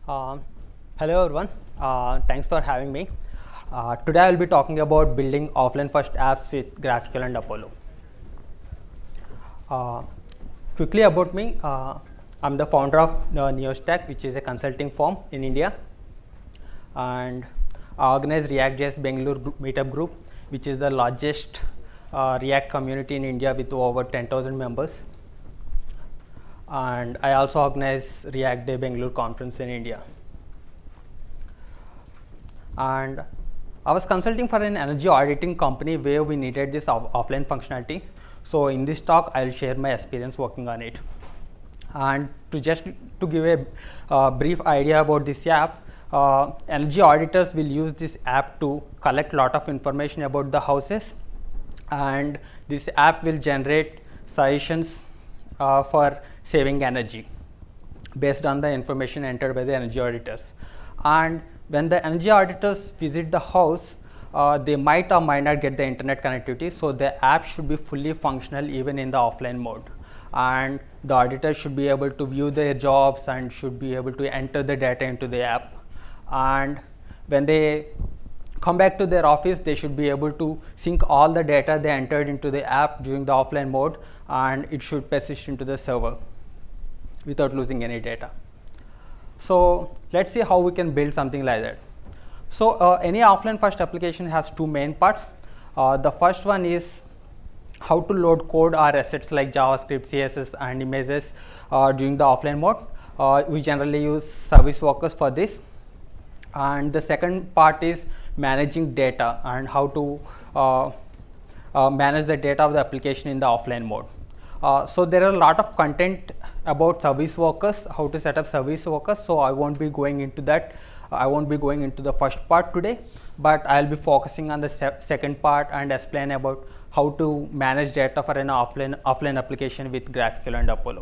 Um, Hello everyone, thanks for having me. Today I will be talking about building offline first apps with GraphQL and Apollo. Quickly about me, I'm the founder of NeoStack, which is a consulting firm in India, and I organize React.js Bangalore meetup group, which is the largest React community in India with over 10,000 members. And I also organize React Day Bangalore conference in India. And I was consulting for an energy auditing company where we needed this offline functionality. So in this talk, I'll share my experience working on it. And to give a brief idea about this app, energy auditors will use this app to collect a lot of information about the houses, and this app will generate suggestions for saving energy based on the information entered by the energy auditors. And when the energy auditors visit the house, they might or might not get the internet connectivity, so the app should be fully functional even in the offline mode. And the auditor should be able to view their jobs and should be able to enter the data into the app. And when they come back to their office, they should be able to sync all the data they entered into the app during the offline mode, and it should persist into the server without losing any data. So let's see how we can build something like that. So any offline first application has two main parts. The first one is how to load code or assets like JavaScript, CSS and images during the offline mode. We generally use service workers for this. And the second part is managing data and how to manage the data of the application in the offline mode. So there are a lot of content about service workers, how to set up service workers. So I won't be going into that. I won't be going into the first part today, but I'll be focusing on the second part and explain about how to manage data for an offline application with GraphQL and Apollo.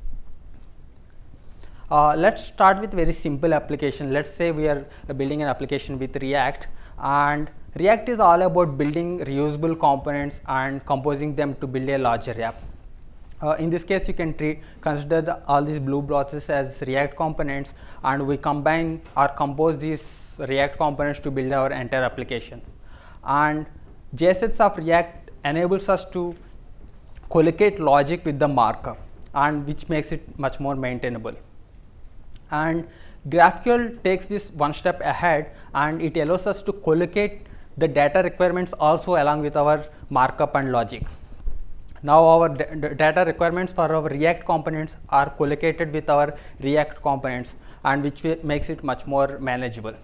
Let's start with very simple application. Let's say we are building an application with React, and React is all about building reusable components and composing them to build a larger app. In this case, you can consider all these blue blocks as React components, and we combine or compose these React components to build our entire application. And JSets of React enables us to collocate logic with the markup, and which makes it much more maintainable. And GraphQL takes this one step ahead, and it allows us to collocate the data requirements also along with our markup and logic. Now our data requirements for our React components are collocated with our React components, and which makes it much more manageable.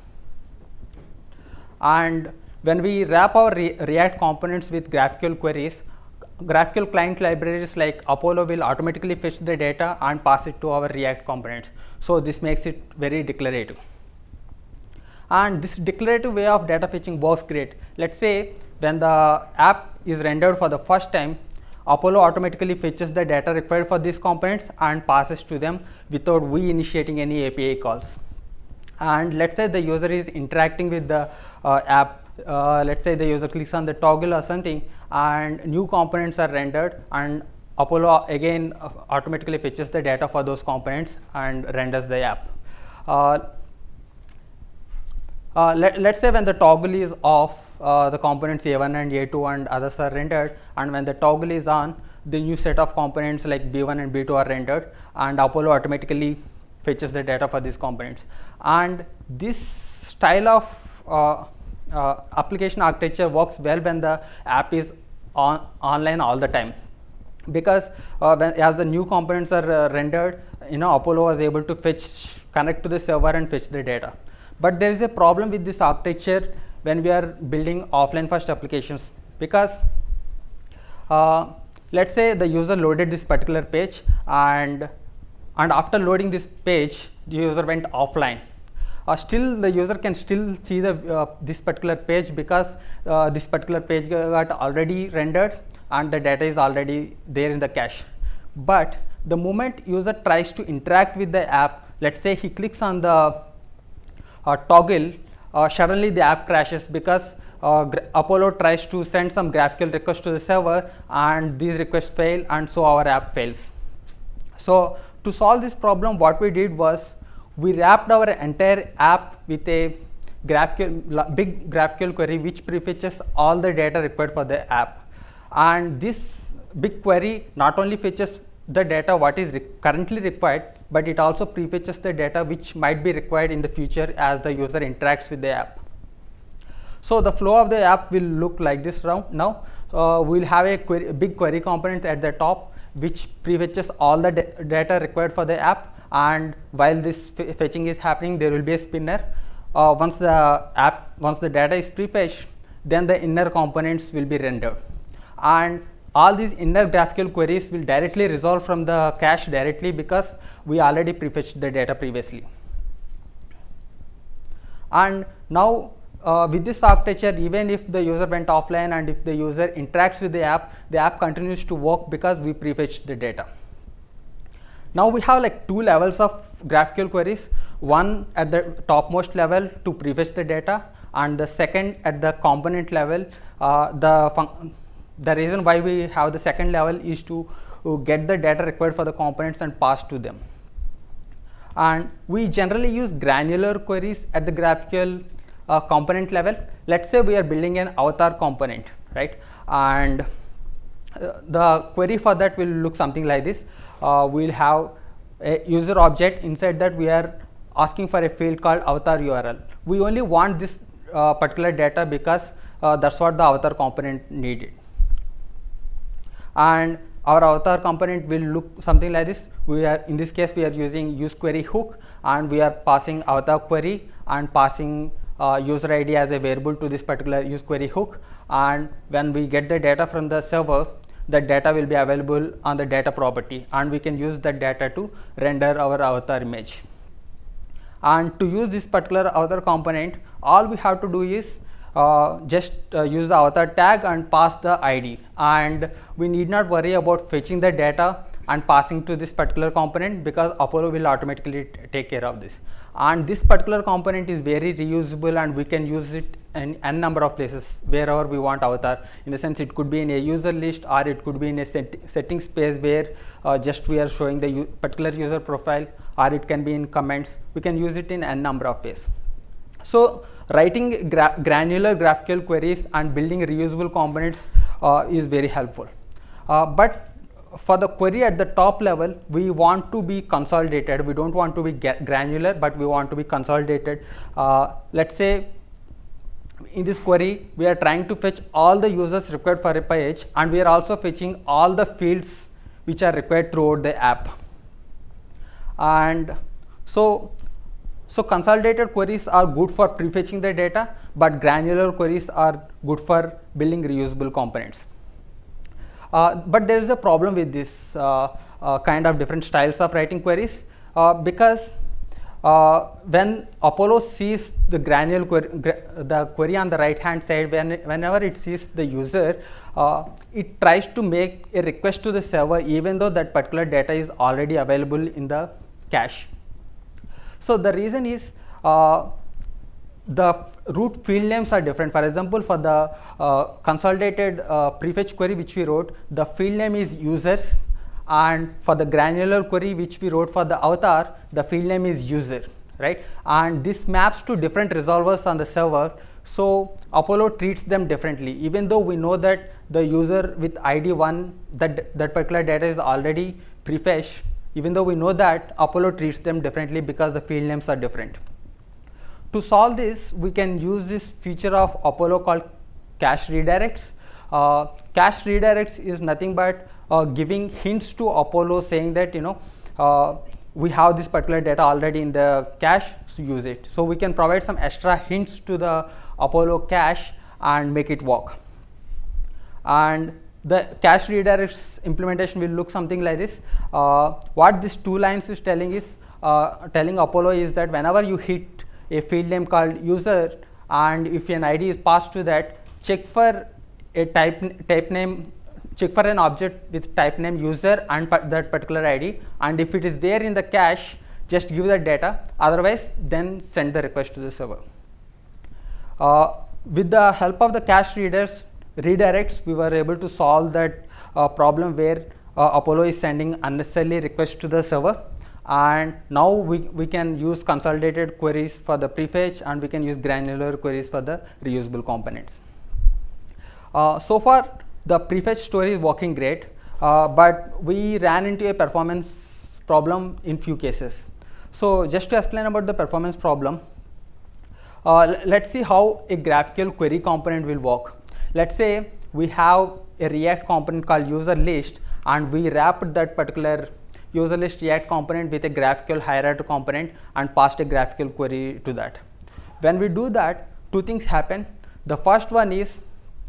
And when we wrap our React components with GraphQL queries, GraphQL client libraries like Apollo will automatically fetch the data and pass it to our React components. So this makes it very declarative. And this declarative way of data fetching works great. Let's say when the app is rendered for the first time, Apollo automatically fetches the data required for these components and passes to them without we initiating any API calls. And let's say the user is interacting with the app. Let's say the user clicks on the toggle or something, and new components are rendered, and Apollo again automatically fetches the data for those components and renders the app. Let's say when the toggle is off, the components A1 and A2 and others are rendered, and when the toggle is on, the new set of components like B1 and B2 are rendered, and Apollo automatically fetches the data for these components. And this style of application architecture works well when the app is online all the time, because as the new components are rendered, Apollo was able to connect to the server and fetch the data. But there is a problem with this architecture when we are building offline first applications, because let's say the user loaded this particular page, and after loading this page, the user went offline. Still the user can still see this particular page, because this particular page got already rendered and the data is already there in the cache. But the moment user tries to interact with the app, let's say he clicks on the toggle, suddenly the app crashes, because Apollo tries to send some GraphQL requests to the server, and these requests fail, and so our app fails. So to solve this problem, what we did was we wrapped our entire app with a big GraphQL query which prefetches all the data required for the app. And this big query not only fetches the data what is currently required, but it also prefetches the data which might be required in the future as the user interacts with the app. So the flow of the app will look like this now. We will have a big query component at the top which prefetches all the data required for the app, and while this fetching is happening there will be a spinner. Once the data is prefetched, then the inner components will be rendered, and all these inner GraphQL queries will directly resolve from the cache directly because we already prefetched the data previously. And now with this architecture, even if the user went offline and if the user interacts with the app continues to work because we prefetched the data. Now we have like two levels of GraphQL queries, one at the topmost level to prefetch the data, and the second at the component level. The reason why we have the second level is to get the data required for the components and pass to them. And we generally use granular queries at the GraphQL component level. Let's say we are building an avatar component, right? And the query for that will look something like this. We'll have a user object. Inside that we are asking for a field called avatar URL. We only want this particular data because that's what the avatar component needed. And our avatar component will look something like this. In this case we are using useQuery hook, and we are passing avatar query and passing user ID as a variable to this particular useQuery hook. And when we get the data from the server, the data will be available on the data property, and we can use that data to render our avatar image. And to use this particular avatar component, all we have to do is just use the avatar tag and pass the ID, and we need not worry about fetching the data and passing to this particular component because Apollo will automatically take care of this. And this particular component is very reusable, and we can use it in n number of places wherever we want avatar. In the sense, it could be in a user list, or it could be in a setting space where just we are showing the particular user profile, or it can be in comments. We can use it in n number of ways. So writing granular GraphQL queries and building reusable components is very helpful. But for the query at the top level, we want to be consolidated. We don't want to be granular, but we want to be consolidated. Let's say in this query, we are trying to fetch all the users required for a page, and we are also fetching all the fields which are required throughout the app. And so consolidated queries are good for prefetching the data, but granular queries are good for building reusable components. But there is a problem with this kind of different styles of writing queries, because when Apollo sees the granular query on the right hand side, whenever it sees the user, it tries to make a request to the server even though that particular data is already available in the cache. So the reason is the root field names are different. For example, for the consolidated prefetch query which we wrote, the field name is users, and for the granular query which we wrote for the avatar, the field name is user, right? And this maps to different resolvers on the server. So Apollo treats them differently, even though we know that the user with ID 1, that particular data is already prefetched. Even though we know that, Apollo treats them differently because the field names are different. To solve this, we can use this feature of Apollo called cache redirects. Cache redirects is nothing but giving hints to Apollo, saying that we have this particular data already in the cache, so use it. So we can provide some extra hints to the Apollo cache and make it work. And the cache redirects implementation will look something like this. What this two lines is telling is telling Apollo is that whenever you hit a field name called user, and if an ID is passed to that, check for a type name, check for an object with type name user and that particular ID, and if it is there in the cache, just give that data. Otherwise, then send the request to the server. With the help of the cache redirects, we were able to solve that problem where Apollo is sending unnecessarily requests to the server. And now we can use consolidated queries for the prefetch, and we can use granular queries for the reusable components. So far the prefetch story is working great, but we ran into a performance problem in few cases. So just to explain about the performance problem, let's see how a GraphQL query component will work. Let's say we have a React component called user list, and we wrapped that particular user list React component with a GraphQL hierarchy component and passed a GraphQL query to that. When we do that, two things happen. The first one is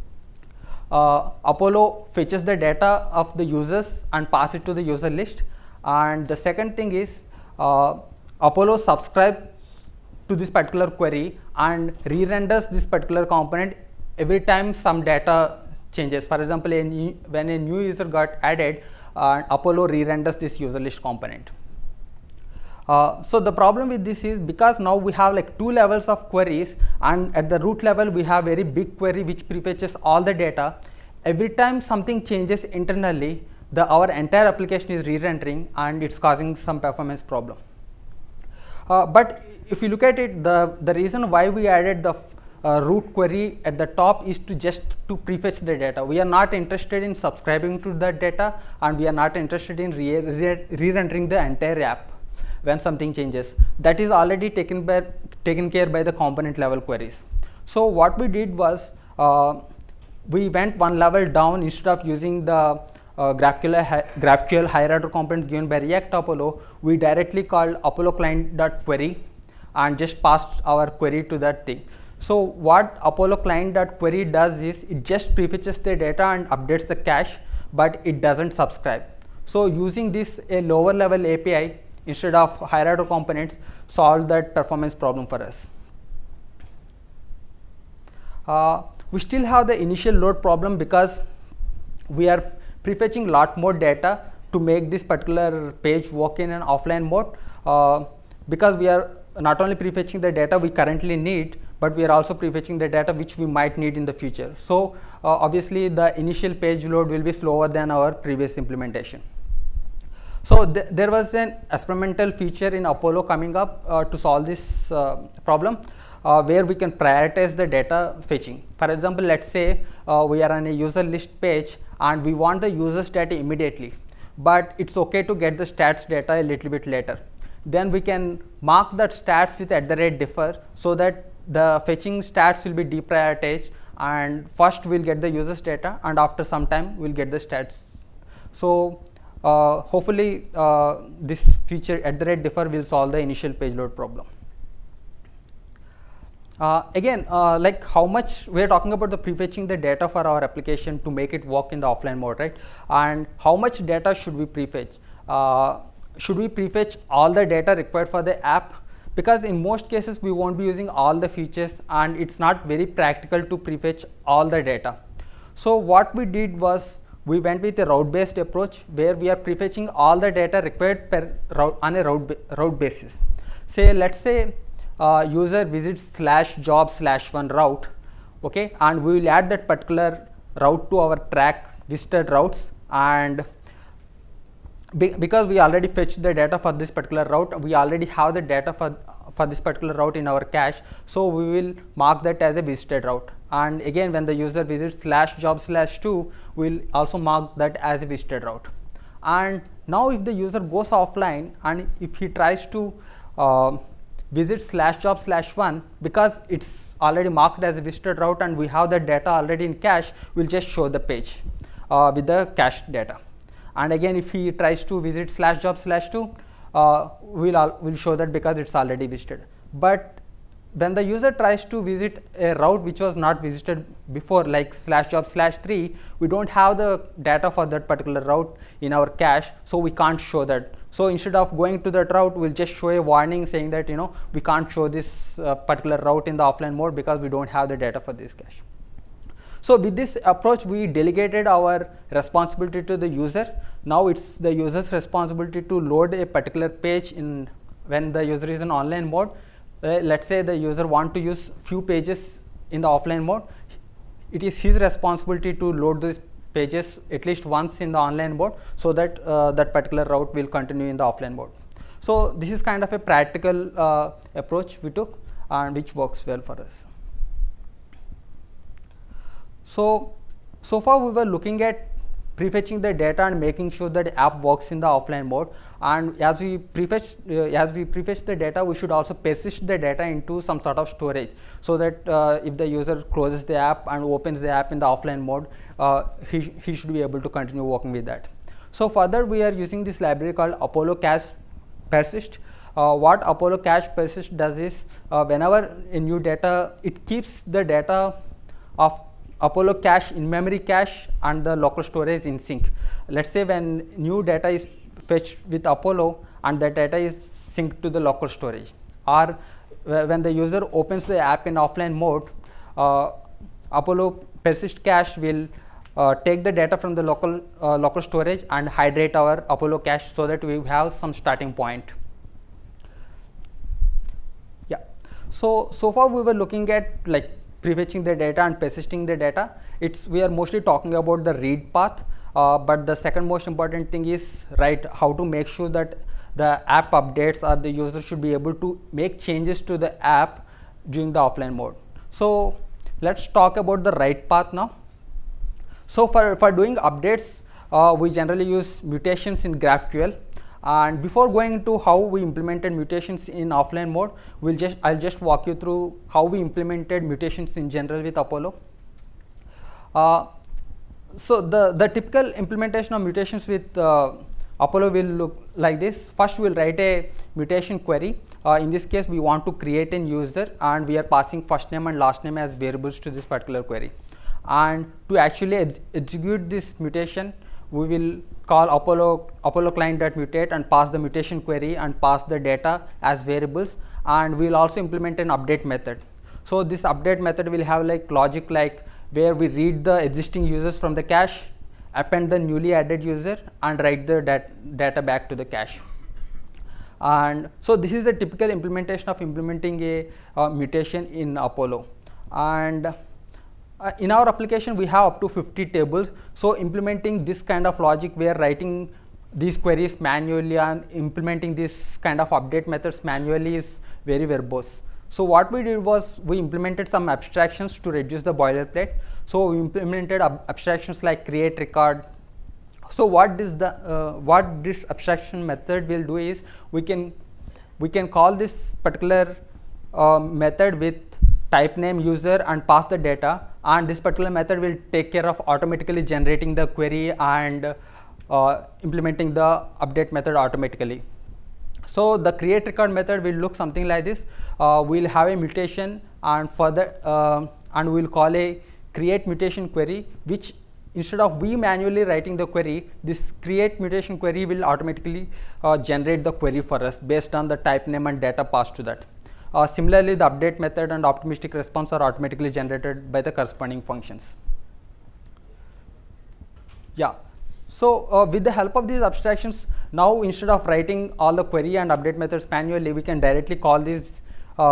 Apollo fetches the data of the users and pass it to the user list, and the second thing is Apollo subscribes to this particular query and re-renders this particular component every time some data changes. For example, when a new user got added, Apollo re-renders this user list component. So the problem with this is, because now we have like two levels of queries, and at the root level we have very big query which prefetches all the data. Every time something changes internally, our entire application is re-rendering, and it's causing some performance problem. But if you look at it, the reason why we added the root query at the top is to prefetch the data. We are not interested in subscribing to that data, and we are not interested in re-rendering the entire app when something changes. That is already taken care by the component level queries. So what we did was, we went one level down. Instead of using the GraphQL hierarchy components given by React Apollo, we directly called Apollo client.query and just passed our query to that thing. So what Apollo client.query does is, it just prefetches the data and updates the cache, but it doesn't subscribe. So using this, a lower level API instead of hierarchy components solved that performance problem for us. We still have the initial load problem because we are prefetching a lot more data to make this particular page work in an offline mode, because we are not only prefetching the data we currently need, but we are also prefetching the data which we might need in the future. So obviously the initial page load will be slower than our previous implementation. So there was an experimental feature in Apollo coming up to solve this problem, where we can prioritize the data fetching. For example, let's say we are on a user list page and we want the users data immediately, but it's okay to get the stats data a little bit later. Then we can mark that stats with @differ, so that the fetching stats will be deprioritized, and first we'll get the users data, and after some time we'll get the stats. So hopefully this feature @differ will solve the initial page load problem. Again, like how much we are talking about the prefetching the data for our application to make it work in the offline mode, right? And how much data should we prefetch? Should we prefetch all the data required for the app? Because in most cases we won't be using all the features, and it's not very practical to prefetch all the data. So what we did was, we went with a route-based approach, where we are prefetching all the data required per route on a route basis. Say, let's say user visits /job/1 route, okay, and we will add that particular route to our track visited routes, and because we already fetched the data for this particular route, we already have the data for this particular route in our cache, so we will mark that as a visited route. And again, when the user visits /job/2, we will also mark that as a visited route. And now if the user goes offline and if he tries to visit /job/1, because it's already marked as a visited route and we have that data already in cache, we'll just show the page with the cached data. And again, if he tries to visit /job/2, we'll show that because it's already visited. But when the user tries to visit a route which was not visited before, like /job/3, we don't have the data for that particular route in our cache, so we can't show that. So instead of going to that route, we'll just show a warning saying that, you know, we can't show this particular route in the offline mode because we don't have the data for this cache. So with this approach, we delegated our responsibility to the user. Now it's the user's responsibility to load a particular page when the user is in online mode. Let's say the user want to use few pages in the offline mode. It is his responsibility to load these pages at least once in the online mode, so that that particular route will continue in the offline mode. So this is kind of a practical approach we took, and which works well for us. So far we were looking at prefetching the data and making sure that the app works in the offline mode, and as we prefetch the data, we should also persist the data into some sort of storage, so that if the user closes the app and opens the app in the offline mode, he should be able to continue working with that. So further, we are using this library called Apollo Cache Persist. What Apollo Cache Persist does is, whenever a new data, it keeps the data of Apollo cache in memory cache and the local storage in sync. Let's say when new data is fetched with Apollo and the data is synced to the local storage, or when the user opens the app in offline mode, Apollo persist cache will take the data from the local storage and hydrate our Apollo cache, so that we have some starting point. Yeah. So far we were looking at like prefetching the data and persisting the data. We are mostly talking about the read path, but the second most important thing is how to make sure that the app updates, or the user should be able to make changes to the app during the offline mode. So let's talk about the write path now. So for doing updates, we generally use mutations in GraphQL. And before going into how we implemented mutations in offline mode, I'll just walk you through how we implemented mutations in general with Apollo. So the typical implementation of mutations with Apollo will look like this. First, we'll write a mutation query. In this case, we want to create a user, and we are passing first name and last name as variables to this particular query. And to actually execute this mutation, we will call Apollo client.mutate and pass the mutation query and pass the data as variables, and we will also implement an update method. So this update method will have like logic like where we read the existing users from the cache, append the newly added user, and write the data back to the cache. And so this is the typical implementation of implementing a mutation in Apollo. And in our application, we have up to 50 tables. So implementing this kind of logic, we are writing these queries manually and implementing this kind of update methods manually is very verbose. So what we did was we implemented some abstractions to reduce the boilerplate. So we implemented abstractions like create record. So what this abstraction method will do is we can call this particular method with type name user and pass the data, and this particular method will take care of automatically generating the query and implementing the update method automatically. So the create record method will look something like this. We'll have a mutation, and further and we'll call a create mutation query, which instead of we manually writing the query, this create mutation query will automatically generate the query for us based on the type name and data passed to that. Similarly, the update method and optimistic response are automatically generated by the corresponding functions. Yeah. So with the help of these abstractions, now instead of writing all the query and update methods manually, we can directly call these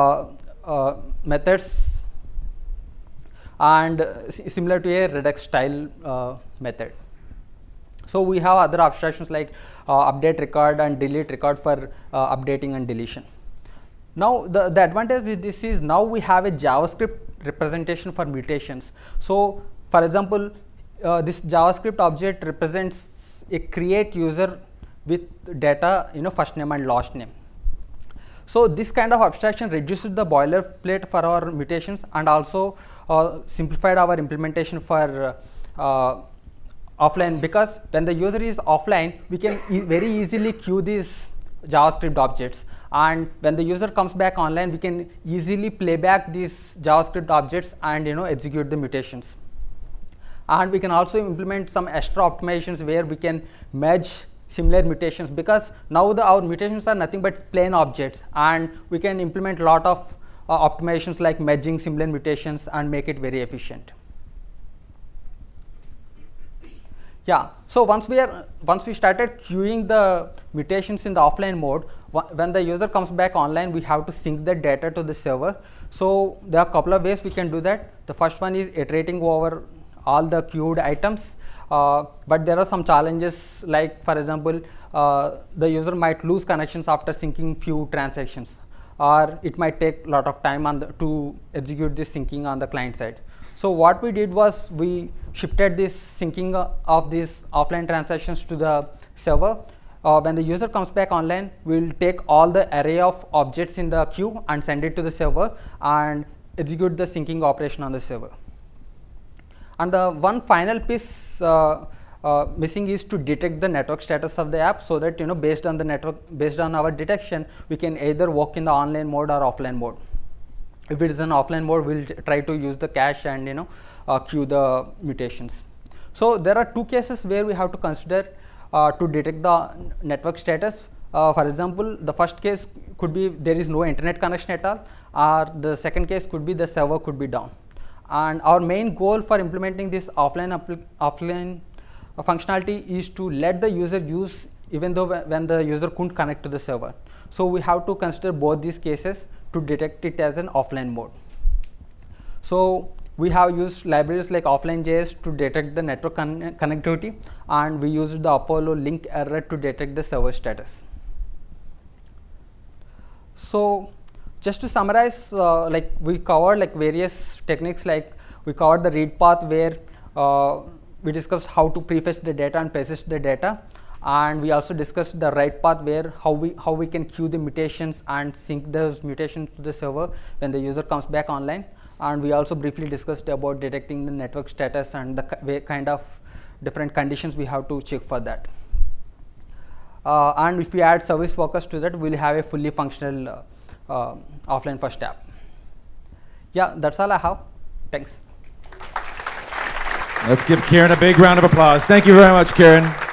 methods, and similar to a Redux style method. So we have other abstractions like update record and delete record for updating and deletion. Now the advantage with this is now we have a JavaScript representation for mutations. So for example, this JavaScript object represents a create user with data, first name and last name. So this kind of abstraction reduces the boilerplate for our mutations, and also simplified our implementation for offline, because when the user is offline, we can very easily queue these JavaScript objects, and when the user comes back online, we can easily play back these JavaScript objects and execute the mutations. And we can also implement some extra optimizations where we can merge similar mutations, because now our mutations are nothing but plain objects, and we can implement a lot of optimizations like merging similar mutations and make it very efficient. Yeah. So once we started queuing the mutations in the offline mode, when the user comes back online, we have to sync the data to the server. So there are a couple of ways we can do that. The first one is iterating over all the queued items, but there are some challenges, like for example, the user might lose connections after syncing few transactions, or it might take a lot of time to execute this syncing on the client side. So what we did was we shifted this syncing of these offline transactions to the server. When the user comes back online, we'll take all the array of objects in the queue and send it to the server and execute the syncing operation on the server. And the one final piece missing is to detect the network status of the app, so that based on our detection, we can either work in the online mode or offline mode. If it is an offline mode, we'll try to use the cache and queue the mutations. So there are two cases where we have to consider to detect the network status. For example, the first case could be there is no internet connection at all, or the second case could be the server could be down. And our main goal for implementing this offline functionality is to let the user use even though when the user couldn't connect to the server. So we have to consider both these cases to detect it as an offline mode. So we have used libraries like offline.js to detect the network connectivity, and we used the Apollo link error to detect the server status. So just to summarize, like we covered like various techniques, like we covered the read path where we discussed how to prefetch the data and persist the data, and we also discussed the write path where how we can queue the mutations and sync those mutations to the server when the user comes back online. And we also briefly discussed about detecting the network status and the kind of different conditions we have to check for that. And if we add service workers to that, we'll have a fully functional offline first app. Yeah, that's all I have. Thanks. Let's give KIRAN a big round of applause. Thank you very much, KIRAN.